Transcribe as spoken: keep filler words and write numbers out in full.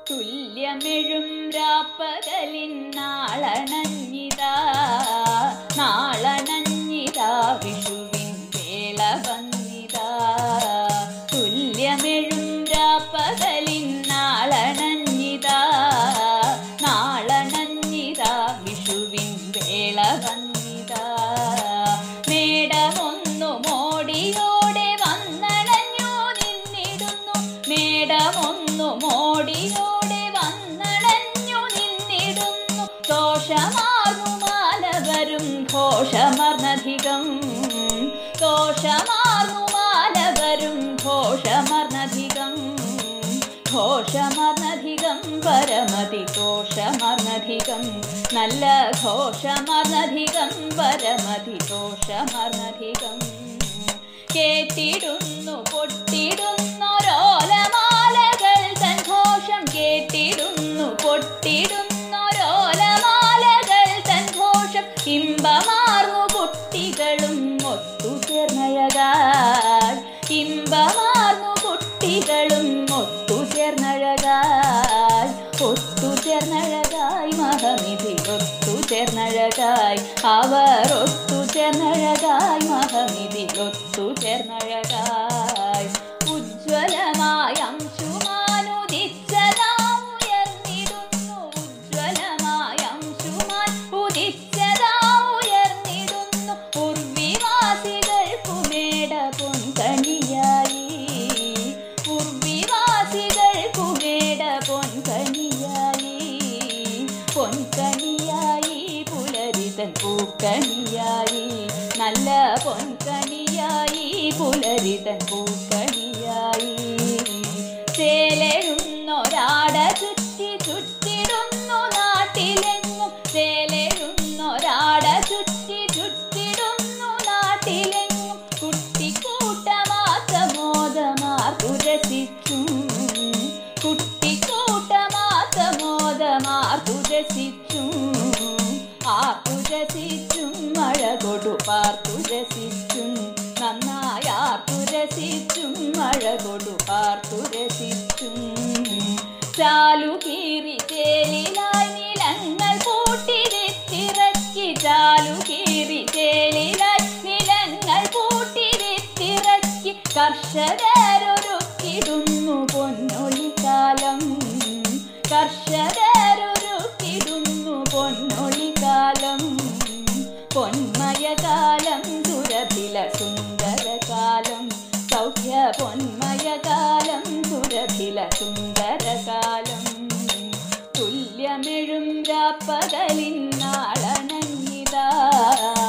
തുല്യമെഴും രാപ്പകലിൻ നാളണഞ്ഞിതാ നാളണഞ്ഞിതാ വിഷുവിൻ വേള വന്നിതാ. തുല്യമെഴും രാപ്പകലിൻ നാളണഞ്ഞിതാ നാളണഞ്ഞിതാ വിഷുവിൻ വേള വന്നിതാ. മേടമൊന്നു മോടിയോടെ വന്നണഞ്ഞു നിന്നിടുന്നു മേടമൊന്നു മോടിയോടെ വന്നണഞ്ഞു നിന്നിടുന്നു. ദോഷമാർന്നു മാലവരും ഘോഷമർന്നധികം ദോഷമാർന്നു മാലവരും ഘോഷമർന്നധികം ഘോഷമർന്നധികം പരമതി ദോഷമർന്നധികം നല്ല ഘോഷമർന്നധികം പരമതി ദോഷമർന്നധികം. കേട്ടിടുന്നു പൊട്ടിടുന്നൊരോലമാലകൾ തൻ ഘോഷം കേട്ടിടുന്നു പൊട്ടിടുന്നൊരോലമാലകൾ തൻ ഘോഷം. ഇമ്പമാർന്നു കുട്ടികളും ഒത്തുചേർന്നഴകാൽ ഇമ്പമാർന്നു കുട്ടികളും ഒത്തുചേർന്നഴകാൽ ഒത്തുചേർന്നഴകായി മഹമിതി ഒത്തുചേർന്നഴകായി അവർ ഒത്തുചേർന്നഴകായി മഹമിതി ഒത്തുചേർന്നഴകായി. ഉജ്ജ്വലമായ അംശുമാനുദിച്ചതാം ഉയർന്നിടുന്നു ഉജ്ജ്വലമായ അംശുമാൻ ഉദിച്ചതാം ഉയർന്നിടുന്നു. ഉർവിവാസികൾക്കു മേട പൊൻകണിയായി ഉർവിവാസികൾക്കു മേട പൊൻകണിയായി പൊൻകണിയായി പുലരിതൻ പൂക്കണിയായി നല്ല പൊൻകണിയായി പുലരിതൻ പൂക്കണിയായി. ചേലെഴുന്നൊരാട ചുറ്റി ചുറ്റിടുന്നു നാട്ടിലെങ്ങും ചേലെഴുന്നൊരാട ചുറ്റി ചുറ്റിടുന്നു നാട്ടിലെങ്ങും. കുട്ടിക്കൂട്ടമാസമോദമാർക്കു രസിച്ചും കുട്ടിക്കൂട്ടമാസമോദമാർക്കു രസിച്ചും ആർക്കു രസിച്ചും മഴ കൊടു പാർത്തു രസിച്ചും നന്നായി ആർക്കു രസിച്ചും മഴ കൊടു പാർത്തു രസിച്ചും. ചാലുകീറി ചേലിലായി നിലങ്ങൾ കൂട്ടിരിത്തിറക്കി ചാലുകീറി ചേലിലായി നിലങ്ങൾ കൂട്ടിരിത്തിറക്കി. കർഷകരൊരുക്കിടുന്നു പൊന്നൊളിക്കാലം കർഷകരൊരുക്കിടുന്നു പൊന്നൊളിക്കാലം. പൊന്മയകാലം സുരഭില സുന്ദരകാലം സൗഖ്യ പൊന്മയകാലം സുരഭില സുന്ദരകാലം. തുല്യമെഴും രാപ്പകലിൻ നാളണഞ്ഞിതാ